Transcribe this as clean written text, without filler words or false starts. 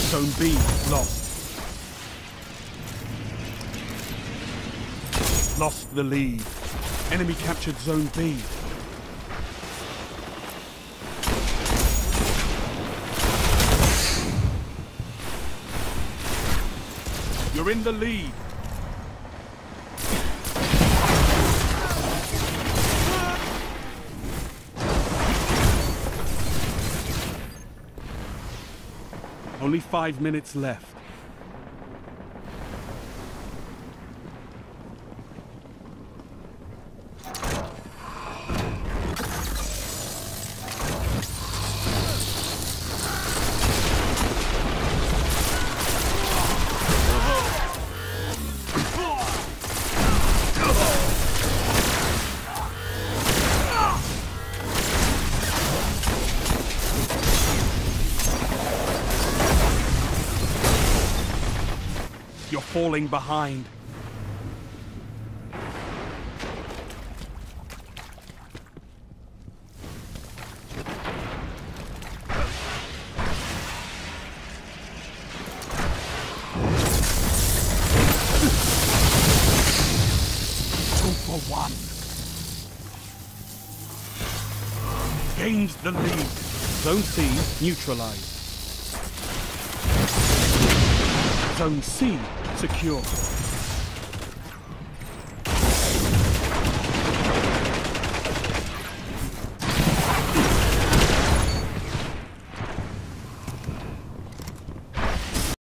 Zone B lost. Lost the lead. Enemy captured Zone B. You're in the lead. Only 5 minutes left. You're falling behind. Two for one. Gains the lead. Zone C neutralized. Zone C secure.